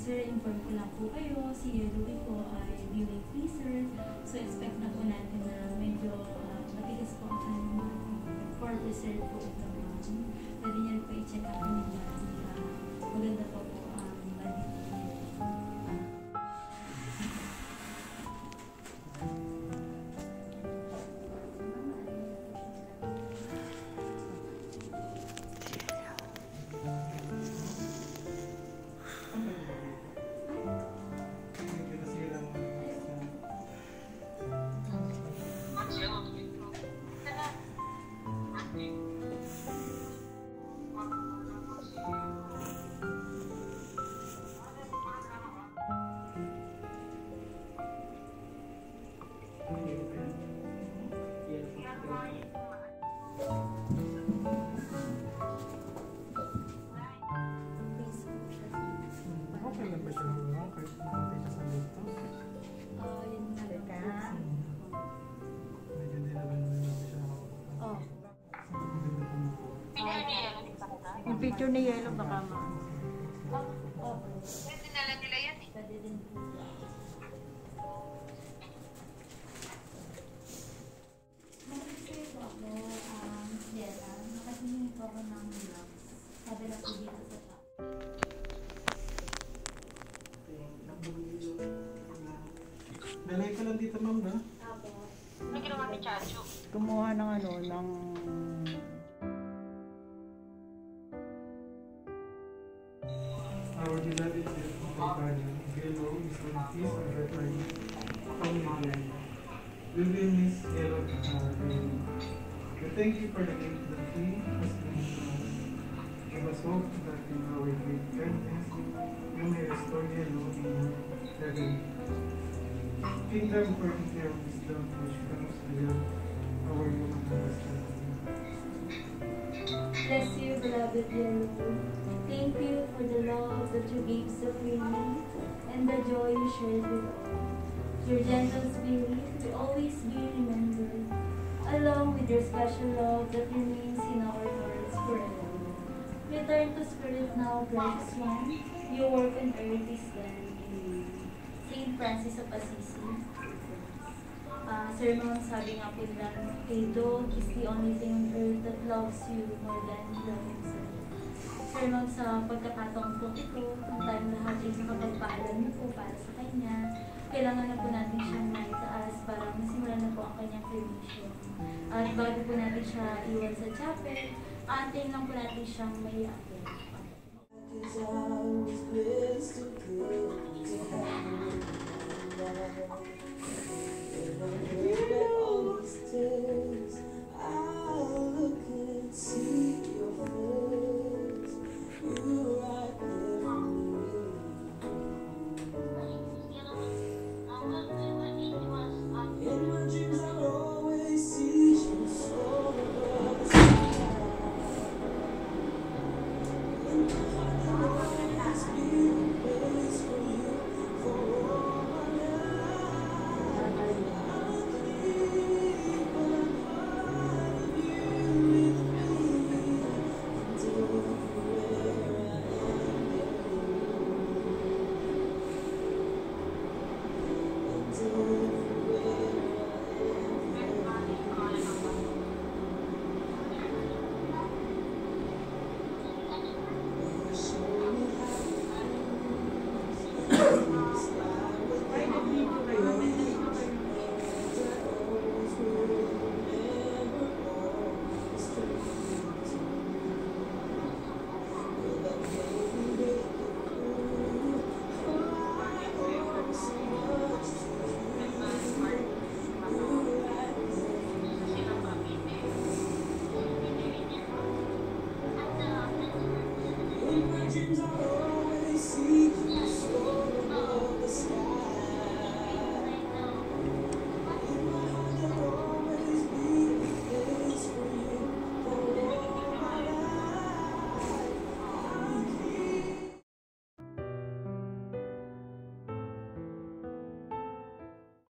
Sir, inform ko lang po kayo, si Yelloe po ay viewing freezer. So, expect na po natin na medyo matigas po ang kanyang for preserve po ito. Pwede niyo po i-check ang kanyang body. Maganda po po ang body niya. Yung picture ni Yellow baka Pwede na lang nila yan eh. Pwede din po. Mag-refer po ako, nakatingin po ako ng vlogs. Sabi na po dito sa top. Nalay ko lang dito, ma'am, ha? Apo. Ano ginawa ni Chacho? kumuha ng ng Our beloved companion, Yelloe, is on his or her party from England. We will miss Yellow daily. We thank you for the gift that he has been to us. Give us hope that in our great kindness, you may restore Yellow in heaven. Kingdom for your wisdom, which comes beyond our human understanding. Bless you, beloved Yelloe. Thank you for the love that you gave so freely and the joy you shared with all. Your gentle spirit will always be remembered, along with your special love that remains in our hearts forever. Return to spirit now, precious one. Your work on earth is done in you. Saint Francis of Assisi. Sermon, sabi nga po nila, a dog is the only thing on earth that loves you more than you love himself. Sermon, sa pagkakataon po ito, ang tayong lahat ay nakapagpaalam niyo po para sa kanya. Kailangan na po natin siyang maitaas para masimulan na po ang kanyang cremation. At bago po natin siya iwan sa chapel, antayin lang po natin siyang may atin. Yellow,